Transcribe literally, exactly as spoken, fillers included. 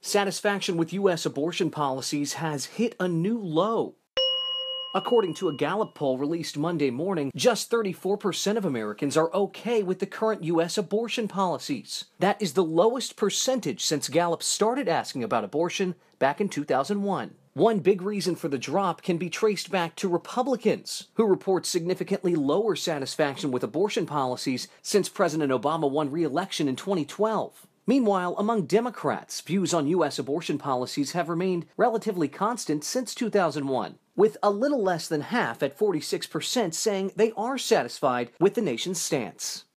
Satisfaction with U S abortion policies has hit a new low. According to a Gallup poll released Monday morning, just thirty-four percent of Americans are okay with the current U S abortion policies. That is the lowest percentage since Gallup started asking about abortion back in two thousand one. One big reason for the drop can be traced back to Republicans, who report significantly lower satisfaction with abortion policies since President Obama won re-election in twenty twelve. Meanwhile, among Democrats, views on U S abortion policies have remained relatively constant since two thousand one, with a little less than half at forty-six percent saying they are satisfied with the nation's stance.